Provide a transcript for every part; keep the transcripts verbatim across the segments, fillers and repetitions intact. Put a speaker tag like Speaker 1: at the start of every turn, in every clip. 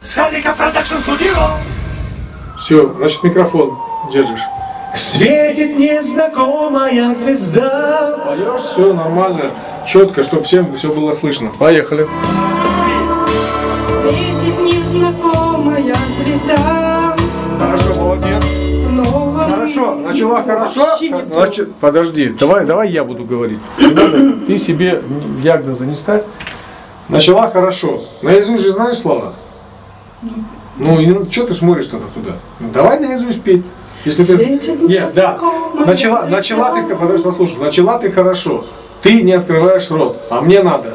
Speaker 1: Салика Продакшн Студио.
Speaker 2: Все, значит, микрофон держишь.
Speaker 1: Светит незнакомая звезда.
Speaker 2: Поешь, все нормально, четко, чтобы всем все было слышно. Поехали.
Speaker 3: Светит незнакомая звезда.
Speaker 2: Хорошо, молодец.
Speaker 3: Снова
Speaker 2: Хорошо,
Speaker 3: мы
Speaker 2: начала хорошо.
Speaker 3: вообще не то.
Speaker 2: Значит, подожди, давай, давай я буду говорить. Не надо, ты себе диагноза не ставь. Начала хорошо. Наизусть же знаешь слова? Ну, и что ты смотришь тогда туда? Ну, давай наизусть петь. Если
Speaker 3: Светит
Speaker 2: ты... Нет, да. Начала, начала ты, подожди, послушай, начала ты хорошо. Ты не открываешь рот, а мне надо.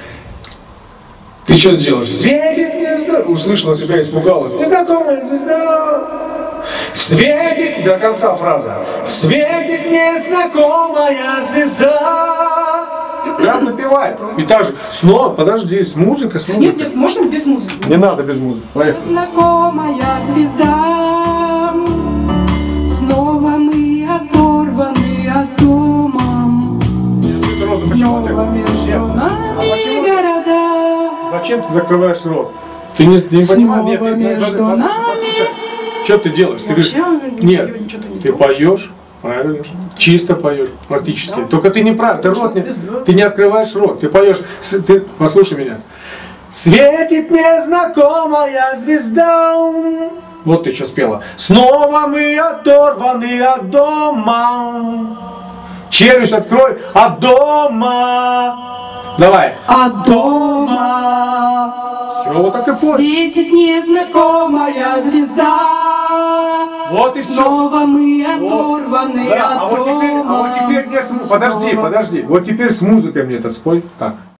Speaker 2: Ты что сделаешь? Светит незнакомая. Услышала себя, испугалась. Незнакомая звезда.
Speaker 1: Светит до конца фраза. Светит незнакомая звезда.
Speaker 2: Прям напевай. И так же. Снова, подожди, с музыкой, с музыкой.
Speaker 3: Нет, нет, можно без музыки.
Speaker 2: Не надо без музыки. Поехали.
Speaker 3: Знакомая звезда. Снова мы оторваны от дома. Снова между нами города.
Speaker 2: Зачем ты закрываешь рот? Ты не, не понимаешь, нет, нет, нет,
Speaker 3: между
Speaker 2: послушай,
Speaker 3: нами.
Speaker 2: послушай. Что ты делаешь? Ты
Speaker 3: Вообще
Speaker 2: говоришь,
Speaker 3: не
Speaker 2: нет,
Speaker 3: пою, ничего не
Speaker 2: ты
Speaker 3: делаю.
Speaker 2: поешь, правильно, чисто поешь, практически.
Speaker 3: Звезда.
Speaker 2: Только ты не прав, ты рот не,
Speaker 3: Звезда.
Speaker 2: ты не открываешь рот, ты поешь, с- ты, послушай меня.
Speaker 1: Светит незнакомая звезда.
Speaker 2: Вот ты что спела.
Speaker 1: Снова мы оторваны от дома.
Speaker 2: Челюсть открой,
Speaker 1: От дома.
Speaker 2: давай.
Speaker 3: От дома
Speaker 2: Все, вот так и пой.
Speaker 3: светит незнакомая звезда.
Speaker 2: Вот и все.
Speaker 3: Снова мы оторваны
Speaker 2: Да, а
Speaker 3: от
Speaker 2: вот теперь, а
Speaker 3: дома.
Speaker 2: вот теперь мне с му- подожди,
Speaker 3: Снова.
Speaker 2: подожди, вот теперь с музыкой мне это спой. Так.